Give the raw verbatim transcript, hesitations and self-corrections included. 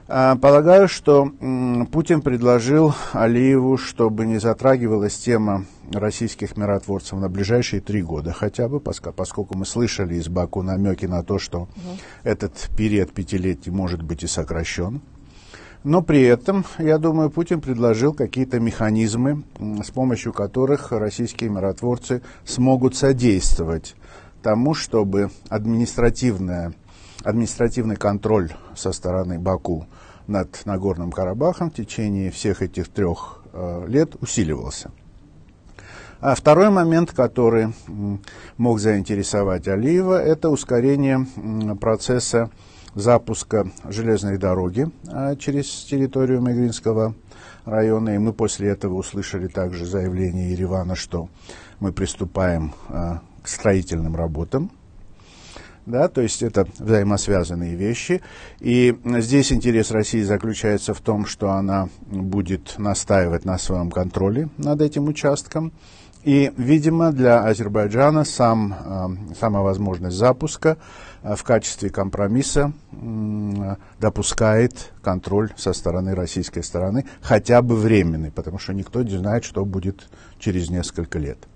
Полагаю, что Путин предложил Алиеву, чтобы не затрагивалась тема российских миротворцев на ближайшие три года хотя бы, поскольку мы слышали из Баку намеки на то, что угу. этот период пятилетий может быть и сокращен. Но при этом, я думаю, Путин предложил какие-то механизмы, с помощью которых российские миротворцы смогут содействовать тому, чтобы административная административный контроль со стороны Баку над Нагорным Карабахом в течение всех этих трех э, лет усиливался. А второй момент, который м, мог заинтересовать Алиева, это ускорение м, процесса запуска железной дороги э, через территорию Мегринского района. И мы после этого услышали также заявление Еревана, что мы приступаем э, к строительным работам. Да, то есть это взаимосвязанные вещи. И здесь интерес России заключается в том, что она будет настаивать на своем контроле над этим участком. И, видимо, для Азербайджана сам, сама возможность запуска в качестве компромисса допускает контроль со стороны российской стороны, хотя бы временный, потому что никто не знает, что будет через несколько лет.